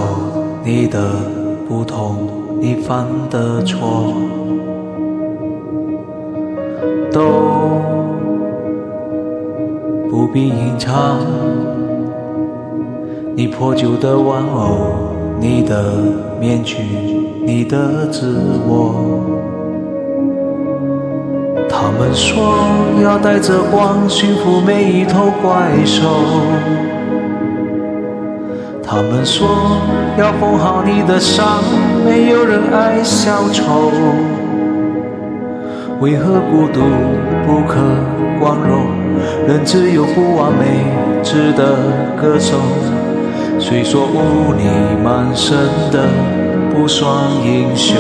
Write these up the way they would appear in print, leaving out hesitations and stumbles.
你的不同，你犯的错，都不必隐藏。你破旧的玩偶，你的面具，你的自我。他们说要带着光驯服每一头怪兽，他们说要缝好你的伤，没有人爱小丑。为何孤独不可光荣？人只有不完美值得歌颂。虽说无力满身的不算英雄，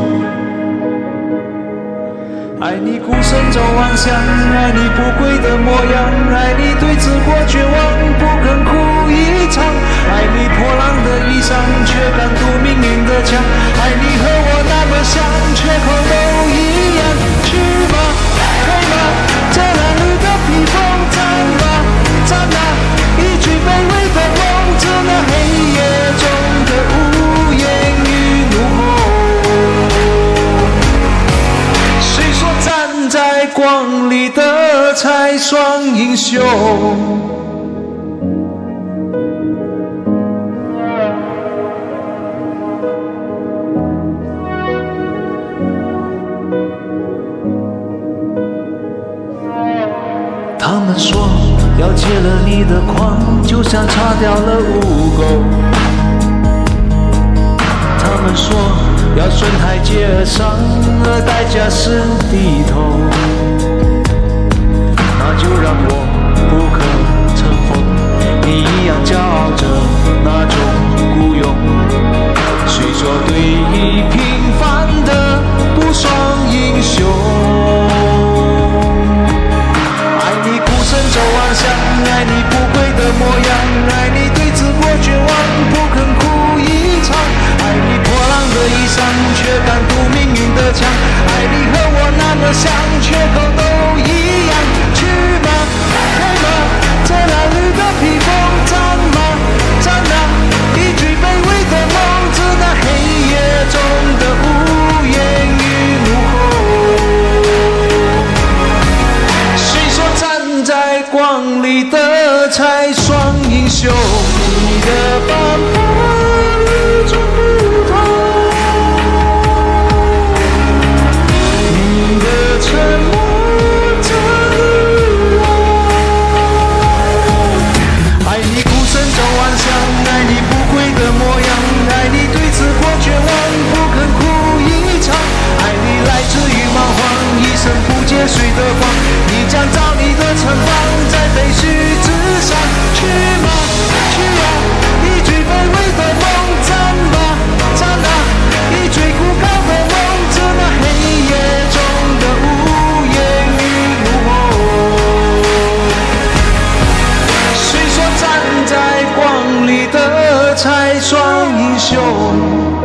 爱你孤身走暗巷，爱你不跪的模样，爱你对自我绝望不肯哭一场，爱你破烂的衣裳却敢堵命运的枪，爱你和我那么像，缺口都一样。去吧，退吧，这褴褛的披风，战吧，战吧，一句卑微的梦，自那黑夜中的无言与怒吼。谁说站在光里的才算英雄？他们说要切了你的框，就像擦掉了污垢。他们说要顺台阶而上，而代价是低头。那就让我不可乘风，你一样骄傲着那种孤勇。虽说对于平凡的不算英雄，走暗巷，爱你不跪的模样，爱你对自我绝望不肯哭一场，爱你破烂的衣裳却敢堵命运的枪，爱你和我那么像，缺口都一样。去吧，退吧，这褴褛的披风，战吧，战吧，一句卑微的梦，自那黑夜中的无言与怒吼。站在光里的才算英雄，你的反叛与众不同，你的沉默真无爱你孤身走暗巷，爱你不跪的模样，爱你对自我绝望不肯哭一场，爱你来自于蛮荒，一生不借谁的光，你将造你的城邦在废墟之上。去吧，去吧，一句卑微的梦，战吧，战吧，一追古高的梦，自那黑夜中的无言与怒吼。谁说站在光里的才算英雄？